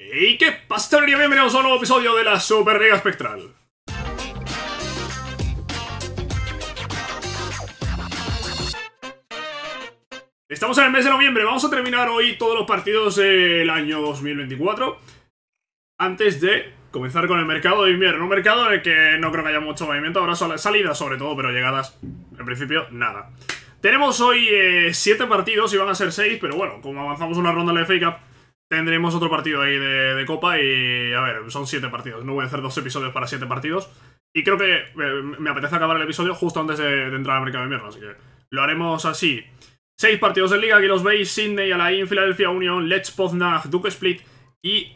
¿Y qué pasa, chavalería? Bienvenidos a un nuevo episodio de la Superliga Espectral. Estamos en el mes de noviembre, vamos a terminar hoy todos los partidos del año 2024 antes de comenzar con el mercado de invierno. Un mercado en el que no creo que haya mucho movimiento, habrá salidas sobre todo, pero llegadas, en principio, nada. Tenemos hoy 7 partidos, y van a ser 6, pero bueno, como avanzamos una ronda en la FA Cup, tendremos otro partido ahí de Copa y, a ver, son 7 partidos. No voy a hacer 2 episodios para 7 partidos. Y creo que me apetece acabar el episodio justo antes de entrar al mercado de invierno, así que lo haremos así. 6 partidos de liga, aquí los veis: Sydney, Alain, Philadelphia Union, Lech Poznań, Duke Split y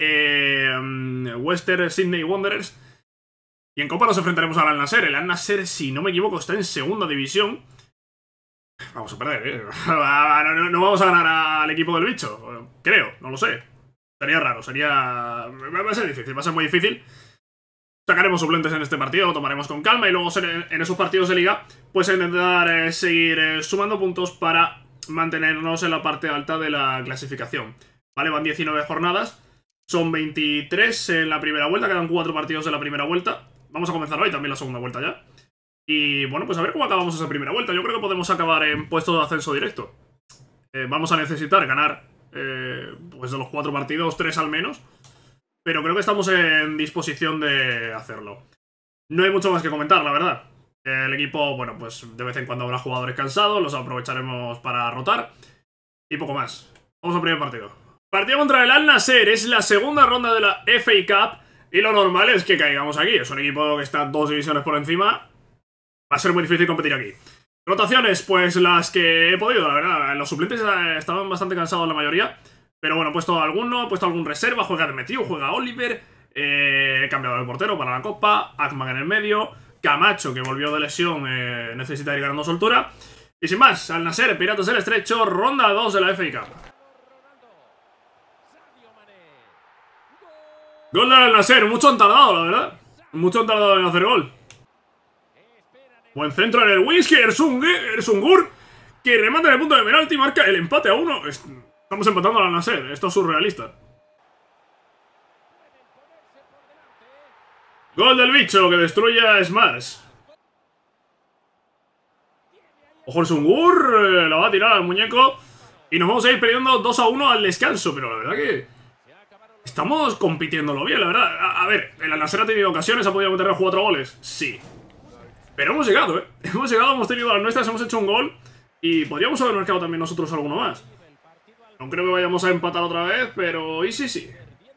Western Sydney Wanderers. Y en Copa nos enfrentaremos al Al Nassr. El Al Nassr, si no me equivoco, está en segunda división. Vamos a perder, ¿eh? No vamos a ganar al equipo del bicho, creo, no lo sé. Sería raro, va a ser difícil, va a ser muy difícil. Sacaremos suplentes en este partido, lo tomaremos con calma y luego en esos partidos de liga pues intentar seguir sumando puntos para mantenernos en la parte alta de la clasificación. Vale, van 19 jornadas, son 23 en la primera vuelta, quedan 4 partidos en la primera vuelta. Vamos a comenzar hoy también la segunda vuelta ya. Y bueno, pues a ver cómo acabamos esa primera vuelta. Yo creo que podemos acabar en puestos de ascenso directo. Vamos a necesitar ganar pues de los 4 partidos 3 al menos, pero creo que estamos en disposición de hacerlo. No hay mucho más que comentar, la verdad. El equipo, bueno, pues de vez en cuando habrá jugadores cansados, los aprovecharemos para rotar y poco más. Vamos al primer partido. Partido contra el Al Nassr, es la segunda ronda de la FA Cup y lo normal es que caigamos aquí. Es un equipo que está 2 divisiones por encima. Va a ser muy difícil competir aquí. Rotaciones, pues las que he podido, la verdad. Los suplentes estaban bastante cansados la mayoría, pero bueno, he puesto alguno, he puesto algún reserva. Juega Demetriou, juega Oliver, he cambiado el portero para la Copa, Akman en el medio, Camacho, que volvió de lesión, necesita ir ganando soltura. Y sin más, Al Nassr, Piratas del Estrecho, ronda 2 de la FA Cup. Gol del Al Nassr, mucho han tardado, la verdad. Mucho han tardado en hacer gol. Buen centro en el whisky, Ersungur, que remata en el punto de penalti y marca el empate a 1. Estamos empatando al Al Nassr, esto es surrealista. Gol del bicho que destruye a Smars. Ojo, Ersungur, la va a tirar al muñeco y nos vamos a ir perdiendo 2-1 al descanso, pero la verdad que estamos compitiéndolo bien, la verdad. A ver, el Al Nassr ha tenido ocasiones, ha podido meter 4 goles, sí. Pero hemos llegado, ¿eh? Hemos llegado, hemos tenido las nuestras, hemos hecho un gol y podríamos haber marcado también nosotros alguno más. No creo que vayamos a empatar otra vez, pero ¿y sí?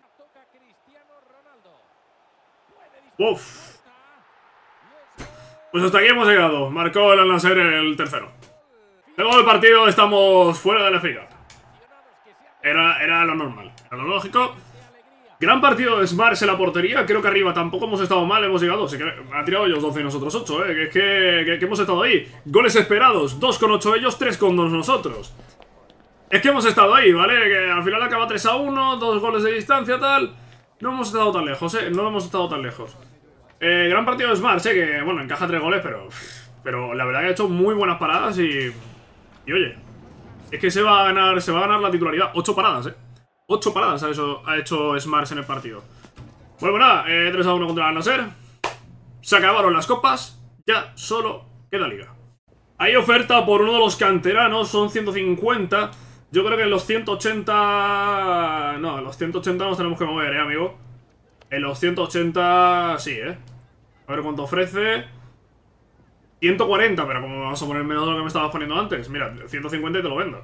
Uf. Pues hasta aquí hemos llegado. Marcó el Al Nassr el tercero. Luego del partido estamos fuera de la FA Cup. Era lo normal, era lo lógico. Gran partido de Smars en la portería. Creo que arriba tampoco hemos estado mal. Hemos llegado. Sí que han tirado ellos 12 y nosotros 8, ¿eh? Que hemos estado ahí. Goles esperados. 2 con 8 ellos, 3 con 2 nosotros. Es que hemos estado ahí, ¿vale? Que al final acaba 3-1. 2 goles de distancia, tal. No hemos estado tan lejos, ¿eh? No hemos estado tan lejos. Gran partido de Smars, ¿eh? Que, bueno, encaja 3 goles, pero la verdad que ha hecho muy buenas paradas y oye, es que se va a ganar la titularidad. 8 paradas, ¿eh? 8 paradas ha hecho Smars en el partido. Bueno, nada, 3-1 contra el Al Nassr. Se acabaron las copas. Ya solo queda liga. Hay oferta por uno de los canteranos. Son 150. Yo creo que en los 180... No, en los 180 nos tenemos que mover, amigo. En los 180... Sí, A ver cuánto ofrece. 140, pero como vamos a poner menos de lo que me estabas poniendo antes. Mira, 150 y te lo vendo.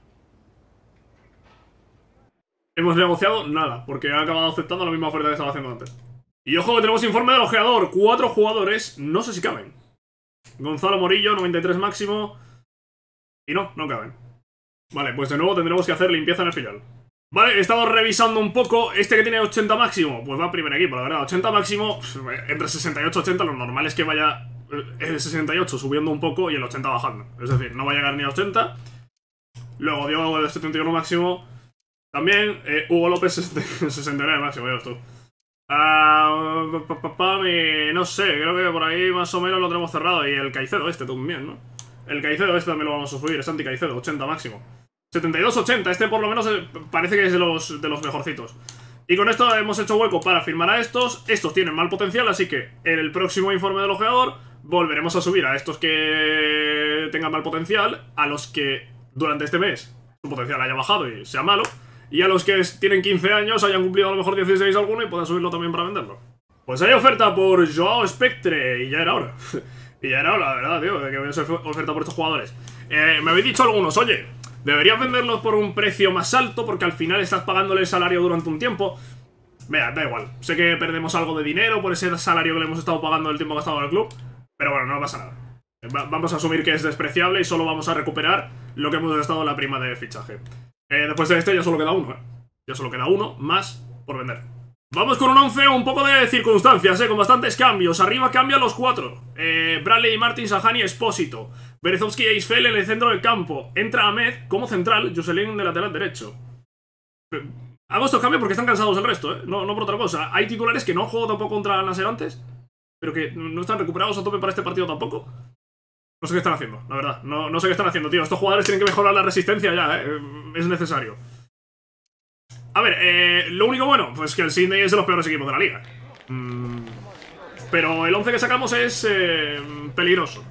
Hemos negociado nada, porque ha acabado aceptando la misma oferta que estaba haciendo antes. Y ojo que tenemos informe del ojeador. 4 jugadores, no sé si caben. Gonzalo Morillo, 93 máximo. Y no caben. Vale, pues de nuevo tendremos que hacer limpieza en el filial. Vale, he estado revisando un poco. Este que tiene 80 máximo, pues va a primer equipo, la verdad. 80 máximo, entre 68 y 80, lo normal es que vaya el 68 subiendo un poco y el 80 bajando. Es decir, no va a llegar ni a 80. Luego Diego de 71 máximo. También Hugo López 69 máximo, ya ves tú. No sé, creo que por ahí más o menos lo tenemos cerrado. Y el Caicedo este también, ¿no? El Caicedo este también lo vamos a subir, es Santi Caicedo, 80 máximo. 72-80, este por lo menos parece que es de los mejorcitos. Y con esto hemos hecho hueco para firmar a estos. Estos tienen mal potencial, así que en el próximo informe del ojeador volveremos a subir a estos que tengan mal potencial, a los que durante este mes su potencial haya bajado y sea malo, y a los que tienen 15 años hayan cumplido a lo mejor 16 alguno y puedan subirlo también para venderlo. Pues hay oferta por Joao Spectre, y ya era hora. Y ya era hora, la verdad, tío, de que voy a hacer oferta por estos jugadores. Me habéis dicho algunos, oye, deberías venderlos por un precio más alto porque al final estás pagándole el salario durante un tiempo. Vea, da igual, sé que perdemos algo de dinero por ese salario que le hemos estado pagando el tiempo que ha estado en el club, pero bueno, no pasa nada. Vamos a asumir que es despreciable y solo vamos a recuperar lo que hemos gastado en la prima de fichaje. Después de este ya solo queda uno, ya solo queda uno más por vender. Vamos con un 11, un poco de circunstancias, con bastantes cambios. Arriba cambian los 4. Bradley, Martin, Sahani, Espósito. Berezovski e Isfel en el centro del campo. Entra Ahmed como central, Jocelyn de lateral derecho. Hago estos cambios porque están cansados el resto, no por otra cosa. Hay titulares que no han jugado tampoco contra el Nasser antes, pero que no están recuperados a tope para este partido tampoco. No sé qué están haciendo, la verdad. No sé qué están haciendo, tío. Estos jugadores tienen que mejorar la resistencia ya, es necesario. A ver, lo único bueno, pues que el Sydney es de los peores equipos de la liga. Pero el 11 que sacamos es peligroso.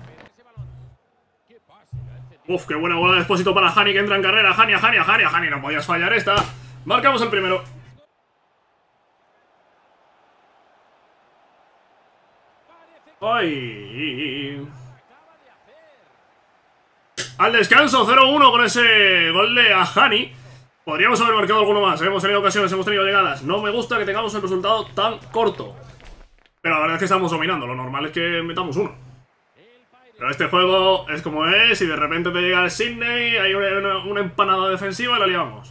Uf, qué buena bola de Expósito para Hani, que entra en carrera. Hani, no podías fallar esta. Marcamos el primero. ¡Ay! Al descanso, 0-1 con ese gol de Hani. Podríamos haber marcado alguno más, hemos tenido ocasiones, hemos tenido llegadas. No me gusta que tengamos el resultado tan corto. Pero la verdad es que estamos dominando, lo normal es que metamos uno. Pero este juego es como es, y de repente te llega el Sydney, hay una empanada defensiva y la liamos.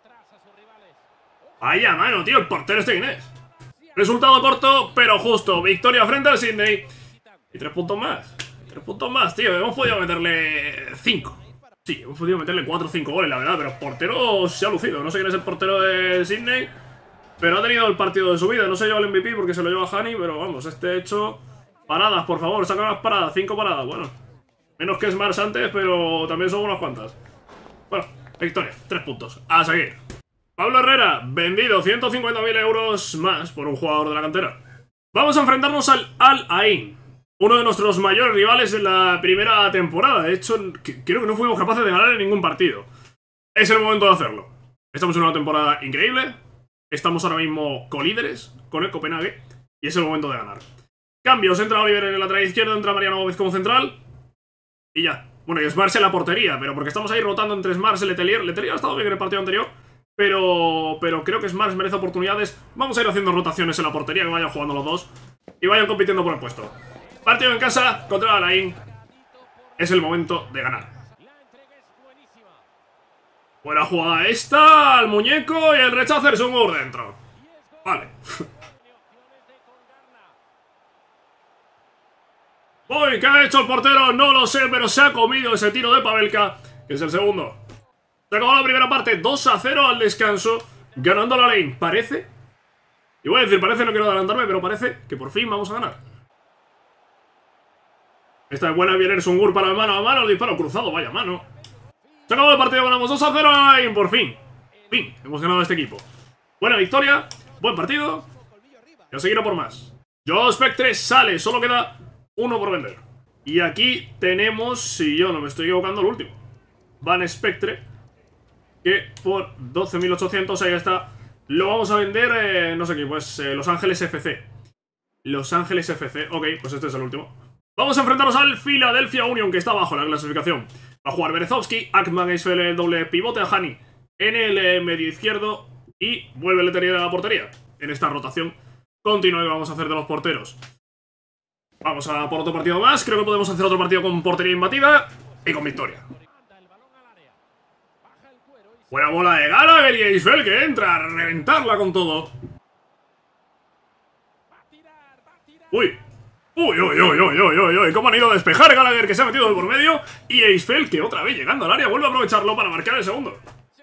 Vaya mano, tío, el portero este quién es. Resultado corto, pero justo. Victoria frente al Sydney. Y 3 puntos más. 3 puntos más, tío. Hemos podido meterle 5. Sí, hemos podido meterle 4 o 5 goles, la verdad. Pero el portero se ha lucido. No sé quién es el portero de Sydney, pero ha tenido el partido de su vida. No se lleva el MVP porque se lo lleva Hani, pero vamos, este hecho... Paradas, por favor, saca unas paradas. 5 paradas, bueno. Menos que Smars antes, pero también son unas cuantas. Bueno, victoria, 3 puntos. A seguir. Pablo Herrera, vendido 150.000 euros más por un jugador de la cantera. Vamos a enfrentarnos al Al Ain, uno de nuestros mayores rivales en la primera temporada. De hecho, creo que no fuimos capaces de ganar en ningún partido. Es el momento de hacerlo. Estamos en una temporada increíble. Estamos ahora mismo colíderes con el Copenhague. Y es el momento de ganar. Cambios, entra Oliver en el lateral izquierdo, entra Mariano Gómez como central. Y ya. Bueno, y Smars en la portería, pero porque estamos ahí rotando entre Smars y Letelier. Letelier ha estado bien en el partido anterior, pero creo que Smars merece oportunidades. Vamos a ir haciendo rotaciones en la portería, que vayan jugando los dos y vayan compitiendo por el puesto. Partido en casa contra Alain. Es el momento de ganar. Buena jugada esta, al muñeco, y el rechazo es un gol dentro. Vale. Uy, ¿qué ha hecho el portero? No lo sé, pero se ha comido ese tiro de Pavelka, que es el segundo. Se acabó la primera parte, 2-0 al descanso, ganando la Alain. Parece, y voy a decir parece, no quiero adelantarme, pero parece que por fin vamos a ganar. Esta es buena, viene el Sungur para el mano a mano, el disparo cruzado, vaya mano. Se acabó el partido, ganamos 2-0 a la Alain, por fin. Fin, hemos ganado a este equipo. Buena victoria, buen partido, y a seguir a por más. Joao Spectre sale, solo queda uno por vender. Y aquí tenemos, si yo no me estoy equivocando, el último. Van Spectre, que por 12.800, ahí está. Lo vamos a vender, no sé qué, pues Los Ángeles FC. Los Ángeles FC, ok, pues este es el último. Vamos a enfrentarnos al Philadelphia Union, que está abajo en la clasificación. Va a jugar Berezovski, Akman es el doble pivote, a Hani en el medio izquierdo, y vuelve Letelier a la portería. En esta rotación continua que vamos a hacer de los porteros. Vamos a por otro partido más. Creo que podemos hacer otro partido con portería imbatida y con victoria. Buena bola de Gallagher y Eisfeld, que entra a reventarla con todo. Uy. Uy. Cómo han ido a despejar Gallagher, que se ha metido de por medio. Y Eisfeld, que otra vez llegando al área, vuelve a aprovecharlo para marcar el segundo.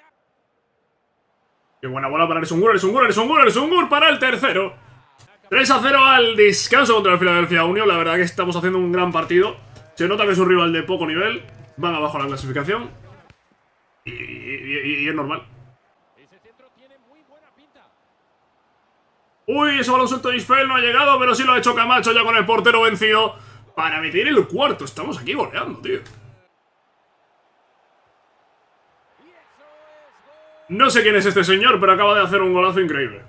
Qué buena bola para el Sungur para el tercero. 3-0 al descanso contra el Philadelphia Union. La verdad que estamos haciendo un gran partido. Se nota que es un rival de poco nivel. Van abajo en la clasificación. Y es normal. Uy, ese balón suelto de Isfel no ha llegado, pero sí lo ha hecho Camacho ya con el portero vencido para meter el cuarto. Estamos aquí goleando, tío. No sé quién es este señor, pero acaba de hacer un golazo increíble.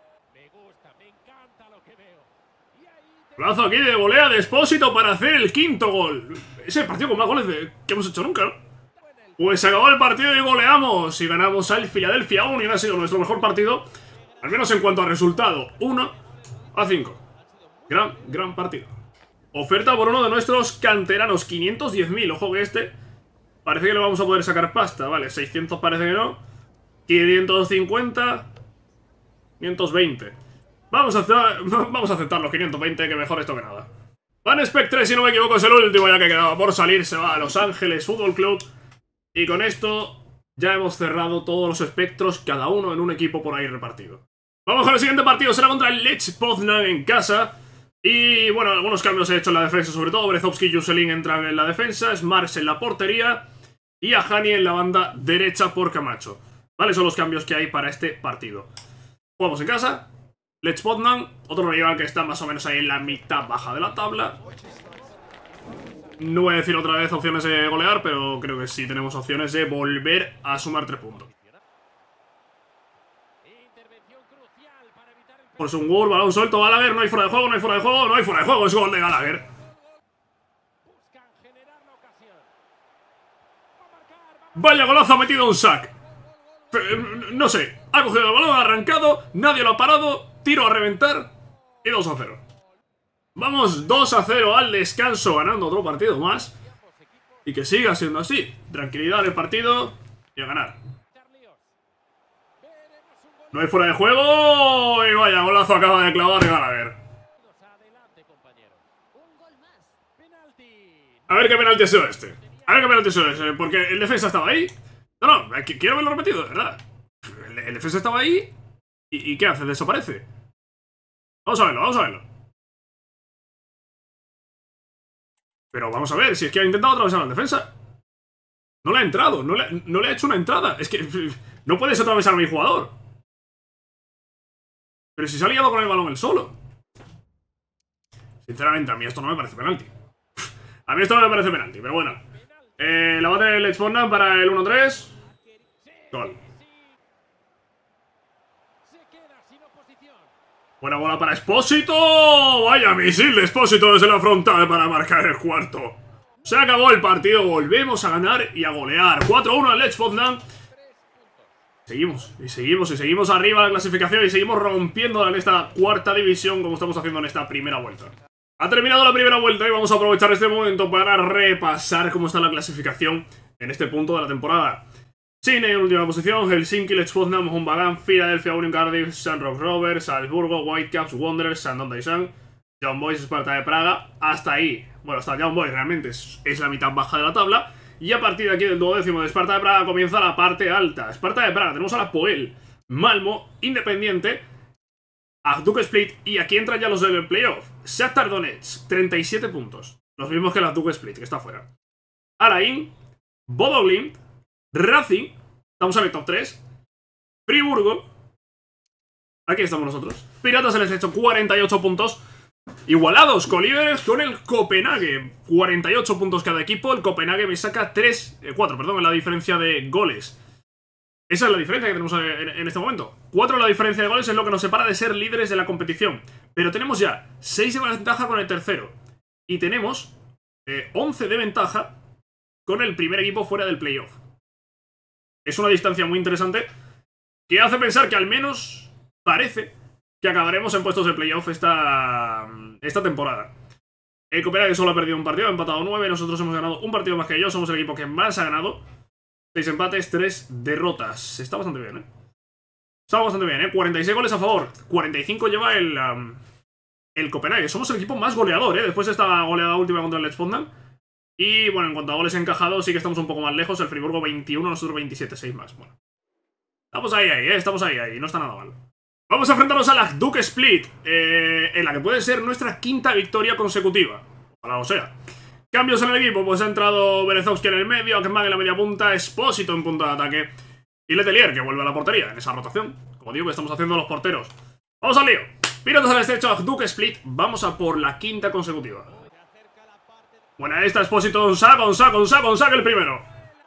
Golazo aquí de volea de Expósito para hacer el quinto gol. Es el partido con más goles que hemos hecho nunca, ¿no? Pues se acabó el partido y goleamos. Y ganamos al Philadelphia Union. Ha sido nuestro mejor partido, al menos en cuanto a resultado. 1-5. Gran partido. Oferta por uno de nuestros canteranos. 510.000. Ojo que este parece que le vamos a poder sacar pasta. Vale, 600 parece que no. 550. 520. Vamos a aceptar los 520, que mejor esto que nada. Van Spectre, si no me equivoco, es el último ya que quedaba por salir. Se va a Los Ángeles Fútbol Club. Y con esto ya hemos cerrado todos los espectros, cada uno en un equipo por ahí repartido. Vamos con el siguiente partido, será contra el Lech Poznan en casa. Y bueno, algunos cambios he hecho en la defensa, sobre todo Brezovski y Juselin entran en la defensa, Smars en la portería y Ahani en la banda derecha por Camacho. Vale, son los cambios que hay para este partido. Jugamos en casa. Lech Poznan, otro rival que está más o menos ahí en la mitad baja de la tabla. No voy a decir otra vez opciones de golear, pero creo que sí tenemos opciones de volver a sumar 3 puntos. Por Sungur, balón suelto, Gallagher, no hay fuera de juego, no hay fuera de juego, no hay fuera de juego, es gol de Gallagher. Vaya golazo, ha metido un sack. No sé, ha cogido el balón, ha arrancado, nadie lo ha parado, tiro a reventar y 2-0. Vamos 2-0 al descanso, ganando otro partido más. Y que siga siendo así. Tranquilidad en el partido y a ganar. No hay fuera de juego. Y vaya golazo acaba de clavar Gallagher. A ver qué penalti ha sido este. A ver qué penalti ha sido este. Porque el defensa estaba ahí. No, quiero verlo repetido, de verdad. El defensa estaba ahí. ¿Y qué hace? Desaparece. Vamos a verlo, vamos a verlo. Pero vamos a ver, si es que ha intentado atravesar la defensa. No le ha entrado, no le ha hecho una entrada. Es que no puedes atravesar a mi jugador. Pero si se ha liado con el balón él solo. Sinceramente, a mí esto no me parece penalti. A mí esto no me parece penalti, pero bueno. La va a tener el Lech Poznan para el 1-3. Gol. Buena bola para Expósito. Vaya misil de Expósito desde la frontal para marcar el cuarto. Se acabó el partido. Volvemos a ganar y a golear. 4-1 al Lech Poznan. Seguimos y seguimos y seguimos arriba en la clasificación y seguimos rompiendo en esta cuarta división como estamos haciendo en esta primera vuelta. Ha terminado la primera vuelta y vamos a aprovechar este momento para repasar cómo está la clasificación en este punto de la temporada. Cine en última posición, Helsinki, Lech Poznan, Montbagan, Philadelphia Union, Cardiff, Shamrock Rovers, Salzburgo, Whitecaps, Wanderers, Shandong Daesan, Young Boys, Sparta de Praga. Hasta ahí, bueno, hasta Young Boys realmente es la mitad baja de la tabla. Y a partir de aquí del 12º de Sparta de Praga comienza la parte alta. Sparta de Praga, tenemos a la Poel, Malmo, Independiente, Hajduk Split y aquí entran ya los del playoff. Shakhtar Donetsk, 37 puntos. Los mismos que el Hajduk Split, que está fuera. Arain, Bodo Glimt, Racing, estamos en el top 3. Friburgo, aquí estamos nosotros. Piratas del Estrecho, 48 puntos. Igualados, colíderes con el Copenhague. 48 puntos cada equipo. El Copenhague me saca 4, perdón, en la diferencia de goles. Esa es la diferencia que tenemos en este momento. 4 en la diferencia de goles es lo que nos separa de ser líderes de la competición. Pero tenemos ya 6 de ventaja con el tercero. Y tenemos 11 de ventaja con el primer equipo fuera del playoff. Es una distancia muy interesante que hace pensar que al menos parece que acabaremos en puestos de playoff esta temporada. El Copenhague solo ha perdido un partido, ha empatado 9. Nosotros hemos ganado un partido más que ellos. Somos el equipo que más ha ganado. 6 empates, 3 derrotas. Está bastante bien, Está bastante bien, 46 goles a favor. 45 lleva el Copenhague. Somos el equipo más goleador, después de esta goleada última contra el Lech Poznan. Y bueno, en cuanto a goles encajados, sí que estamos un poco más lejos. El Friburgo 21, nosotros 27, 6 más. Bueno, estamos ahí, estamos ahí. No está nada mal. Vamos a enfrentarnos a la Hajduk Split, en la que puede ser nuestra quinta victoria consecutiva. Ojalá o sea. Cambios en el equipo, pues ha entrado Berezovski en el medio, Akemag en la media punta, Expósito en punta de ataque y Letelier, que vuelve a la portería en esa rotación. Como digo, que estamos haciendo los porteros. ¡Vamos al lío! Piratas al estrecho, Duke Split. Vamos a por la quinta consecutiva. Buena esta, Expósito, Gonzaga el primero.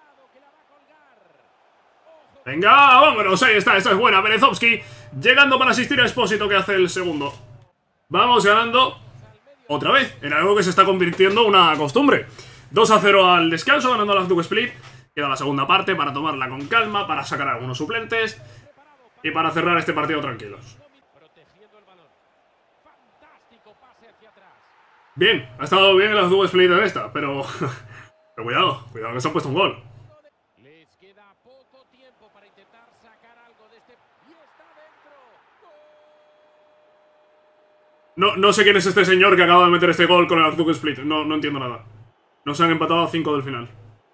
Venga, vámonos, ahí está, esta es buena. Berezovsky llegando para asistir a Expósito, que hace el segundo. Vamos ganando otra vez, en algo que se está convirtiendo en una costumbre. 2-0 al descanso, ganando a las Duke Split. Queda la segunda parte para tomarla con calma, para sacar a algunos suplentes y para cerrar este partido tranquilos. Bien, ha estado bien las Duke Split en esta, pero cuidado que se ha puesto un gol. No sé quién es este señor que acaba de meter este gol con el Duke Split. No entiendo nada. Nos han empatado a 5 del final.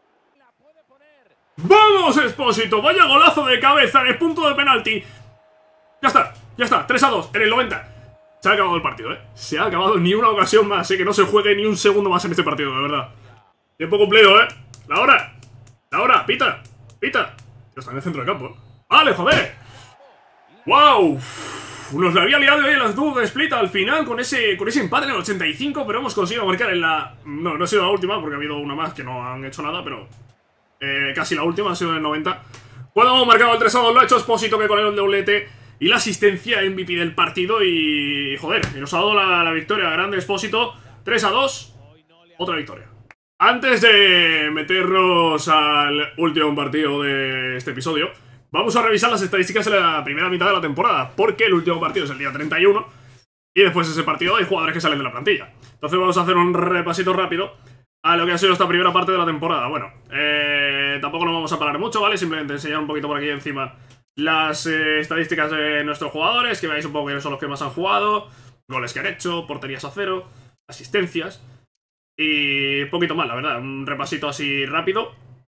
¡Vamos, Expósito! ¡Vaya golazo de cabeza en el punto de penalti! Ya está, 3-2 en el 90. Se ha acabado el partido, Se ha acabado, ni una ocasión más, que no se juegue ni un segundo más en este partido, de verdad. Tiempo cumplido, La hora, pita. Ya está en el centro del campo, ¡Vale, joder! ¡Wow! Nos la había liado las Duke Split al final con ese empate en el 85, pero hemos conseguido marcar en la... No ha sido la última, porque ha habido una más que no han hecho nada, pero... casi la última, ha sido en el 90. Cuando hemos marcado el 3-2, lo ha hecho Expósito, que con el doblete y la asistencia MVP del partido. Y joder, y nos ha dado la victoria. Grande Expósito, 3-2, otra victoria. Antes de meternos al último partido de este episodio, vamos a revisar las estadísticas de la primera mitad de la temporada, porque el último partido es el día 31 y después de ese partido hay jugadores que salen de la plantilla. Entonces vamos a hacer un repasito rápido a lo que ha sido esta primera parte de la temporada. Bueno, tampoco nos vamos a parar mucho, ¿vale? Simplemente enseñar un poquito por aquí encima las estadísticas de nuestros jugadores, que veáis un poco quiénes son los que más han jugado, goles que han hecho, porterías a 0, asistencias y poquito más, la verdad. Un repasito así rápido.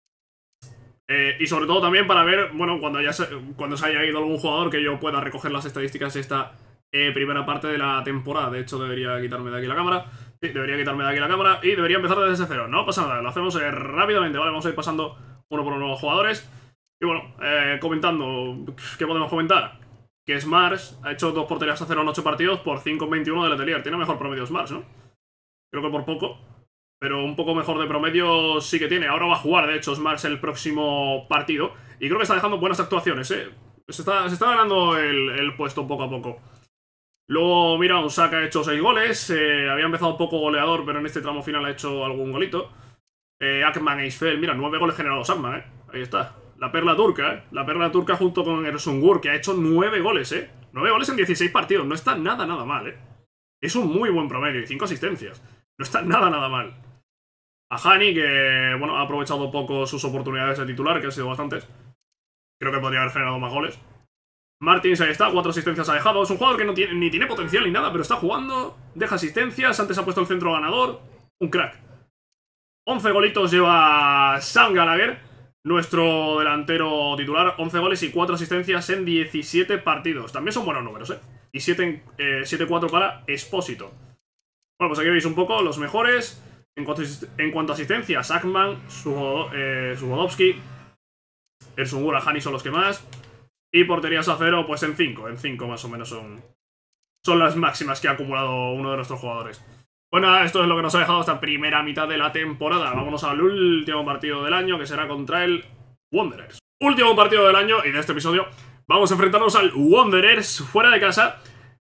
Y sobre todo también para ver, bueno, cuando se haya ido algún jugador, que yo pueda recoger las estadísticas de esta primera parte de la temporada. De hecho, debería quitarme de aquí la cámara. Sí, debería quitarme de aquí la cámara y debería empezar desde cero. No pasa nada, lo hacemos rápidamente, ¿vale? Vamos a ir pasando uno por uno los jugadores. Y bueno, comentando, ¿qué podemos comentar? Que Smars ha hecho 2 porterías a 0 en 8 partidos por 5,21 de Letelier. Tiene mejor promedio Smars, ¿no? Creo que por poco. Pero un poco mejor de promedio sí que tiene. Ahora va a jugar, de hecho, Smars el próximo partido. Y creo que está dejando buenas actuaciones, Se está ganando el puesto poco a poco. Luego, mira, Osaka ha hecho 6 goles. Había empezado un poco goleador, pero en este tramo final ha hecho algún golito. Akman e Isfel, mira, 9 goles generados Akman, Ahí está. La perla turca, La perla turca junto con Ersungur, que ha hecho 9 goles, 9 goles en 16 partidos. No está nada mal, Es un muy buen promedio y 5 asistencias. No está nada mal. A Hani, que, bueno, ha aprovechado poco sus oportunidades de titular, que han sido bastantes. Creo que podría haber generado más goles. Martins, ahí está, 4 asistencias ha dejado. Es un jugador que no tiene, ni tiene potencial ni nada, pero está jugando. Deja asistencias, antes ha puesto el centro ganador. Un crack. 11 golitos lleva Sam Gallagher, nuestro delantero titular. 11 goles y 4 asistencias en 17 partidos. También son buenos números, Y 7-4 para Expósito. Bueno, pues aquí veis un poco los mejores. En cuanto a asistencias, Akman, Suhodowski, Ersungur, Hani son los que más. Y porterías a 0, pues en 5. En 5 más o menos son las máximas que ha acumulado uno de nuestros jugadores. Bueno, esto es lo que nos ha dejado esta primera mitad de la temporada. Vámonos al último partido del año, que será contra el Wanderers. Último partido del año y de este episodio. Vamos a enfrentarnos al Wanderers fuera de casa.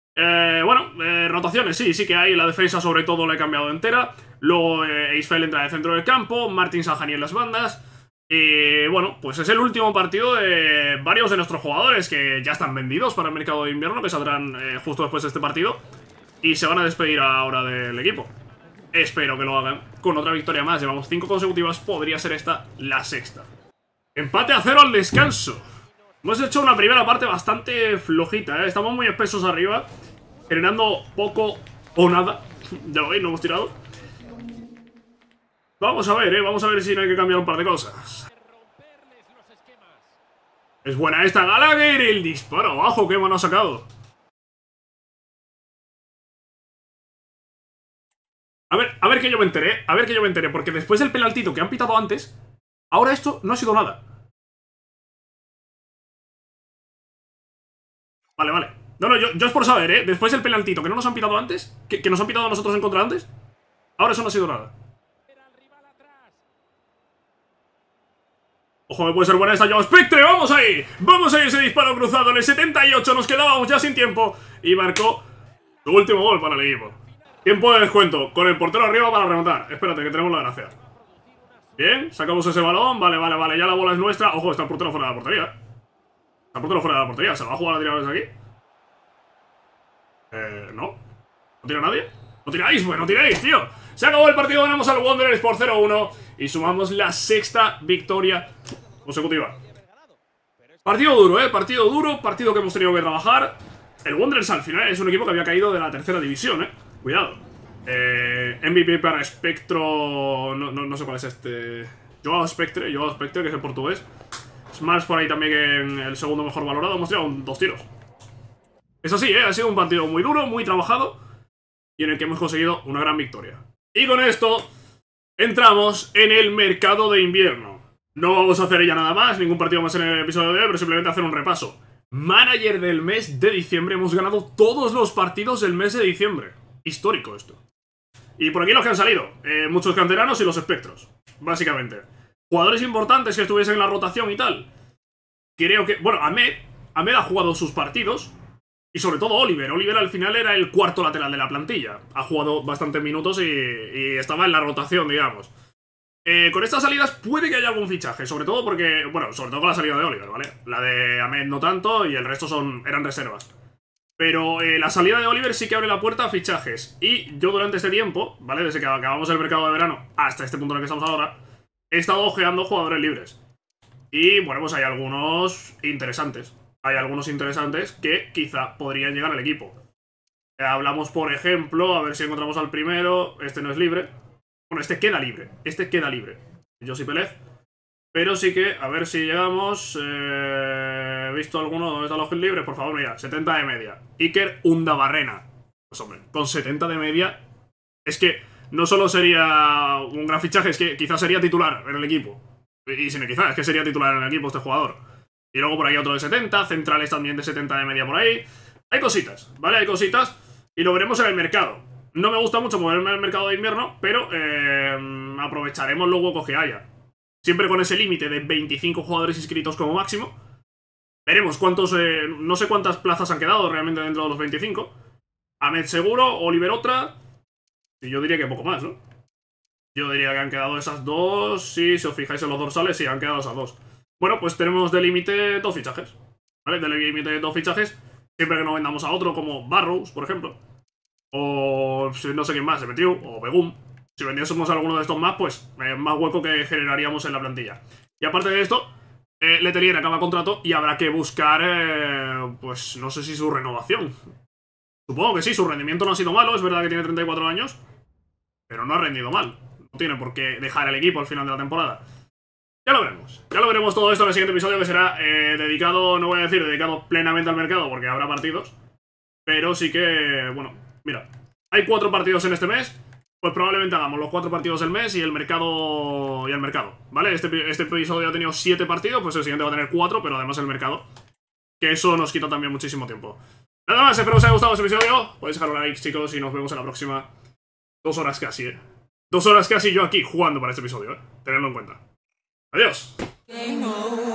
Rotaciones, sí que hay. La defensa sobre todo la he cambiado entera. Luego Eisfeld entra en el centro del campo, Martins Hani en las bandas. Y bueno, pues es el último partido de varios de nuestros jugadores que ya están vendidos para el mercado de invierno, que saldrán justo después de este partido. Y se van a despedir ahora del equipo. Espero que lo hagan con otra victoria más. Llevamos 5 consecutivas, podría ser esta la sexta. Empate a 0 al descanso. Hemos hecho una primera parte bastante flojita, Estamos muy espesos arriba, generando poco o nada. Ya lo veis, no hemos tirado. Vamos a ver, vamos a ver si no hay que cambiar un par de cosas. Es buena esta Gallagher, el disparo abajo, qué mano ha sacado. A ver que yo me enteré, porque después del penaltito que han pitado antes, ahora esto no ha sido nada. Vale, No, no, yo es por saber, ¿eh? Después del penaltito que no nos han pitado antes, que nos han pitado a nosotros en contra antes, ahora eso no ha sido nada. Ojo, que puede ser buena esta Joao Spectre. ¡Vamos ahí! ¡Vamos ahí! Ese disparo cruzado en el 78. Nos quedábamos ya sin tiempo. Y marcó su último gol para el equipo. Tiempo de descuento. Con el portero arriba para rematar. Espérate, que tenemos la gracia. Bien, sacamos ese balón. Vale, vale, vale. Ya la bola es nuestra. Ojo, está el portero fuera de la portería. Está el portero fuera de la portería. ¿Se va a jugar a tirar desde aquí? No. ¿No tira nadie? ¿No tiráis? Pues no tiráis, tío. Se acabó el partido. Ganamos al Wanderers por 0-1. Y sumamos la 6ª victoria consecutiva. Partido duro, partido duro, partido que hemos tenido que trabajar. El Wanderers al final es un equipo que había caído de la 3ª división, cuidado. MVP para Spectro. No sé cuál es este. Joao Spectre, que es el portugués. Smars por ahí también, que en el segundo mejor valorado. Hemos tirado 2 tiros. Eso sí, ha sido un partido muy duro, muy trabajado, y en el que hemos conseguido una gran victoria. Y con esto entramos en el mercado de invierno. No vamos a hacer ya nada más, ningún partido más en el episodio de hoy, pero simplemente hacer un repaso. Manager del mes de diciembre. Hemos ganado todos los partidos del mes de diciembre. Histórico esto. Y por aquí los que han salido, muchos canteranos y los espectros, básicamente. Jugadores importantes que estuviesen en la rotación y tal. Creo que... Bueno, Ahmed ha jugado sus partidos. Y sobre todo Oliver. Oliver al final era el cuarto lateral de la plantilla. Ha jugado bastantes minutos y estaba en la rotación, digamos. Con estas salidas puede que haya algún fichaje. Sobre todo porque... Bueno, sobre todo con la salida de Oliver, ¿vale? La de Ahmed no tanto y el resto eran reservas. Pero la salida de Oliver sí que abre la puerta a fichajes. Y yo durante este tiempo, ¿vale? Desde que acabamos el mercado de verano hasta este punto en el que estamos ahora, he estado ojeando jugadores libres. Y bueno, pues hay algunos interesantes. Hay algunos interesantes que quizá podrían llegar al equipo. Hablamos, por ejemplo, a ver si encontramos al primero. Este no es libre. Bueno, este queda libre. Josip Pelez. Pero sí que, a ver si llegamos. He visto alguno. ¿Dónde están los libres? Por favor, mira, 70 de media. Iker Undabarrena. Pues hombre, con 70 de media. Es que no solo sería un gran fichaje, es que quizás sería titular en el equipo. Y sin quizás, es que sería titular en el equipo este jugador. Y luego por ahí otro de 70, centrales también de 70 de media por ahí. Hay cositas, ¿vale? Hay cositas. Y lo veremos en el mercado. No me gusta mucho moverme en el mercado de invierno, pero aprovecharemos los huecos que haya. Siempre con ese límite de 25 jugadores inscritos como máximo. Veremos cuántos... no sé cuántas plazas han quedado realmente dentro de los 25. Ahmed seguro, Oliver otra. Y yo diría que poco más, ¿no? Yo diría que han quedado esas dos. Sí, si os fijáis en los dorsales, sí, han quedado esas dos. Bueno, pues tenemos de límite 2 fichajes. ¿Vale? De límite 2 fichajes. Siempre que no vendamos a otro, como Barrows, por ejemplo. O no sé quién más, se metió. O Begum. Si vendiésemos alguno de estos más, pues más hueco que generaríamos en la plantilla. Y aparte de esto, Letelier acaba contrato y habrá que buscar, pues no sé si su renovación. Supongo que sí, su rendimiento no ha sido malo. Es verdad que tiene 34 años, pero no ha rendido mal. No tiene por qué dejar el equipo al final de la temporada. Ya lo veremos todo esto en el siguiente episodio, que será dedicado, no voy a decir dedicado plenamente al mercado, porque habrá partidos. Pero sí que, bueno, mira, hay 4 partidos en este mes. Pues probablemente hagamos los 4 partidos del mes y el mercado, ¿vale? Este episodio ha tenido 7 partidos, pues el siguiente va a tener 4, pero además el mercado, que eso nos quita también muchísimo tiempo. Nada más, espero que os haya gustado este episodio. Podéis dejar un like, chicos, y nos vemos en la próxima. 2 horas casi, 2 horas casi yo aquí jugando para este episodio, tenedlo en cuenta. Adiós.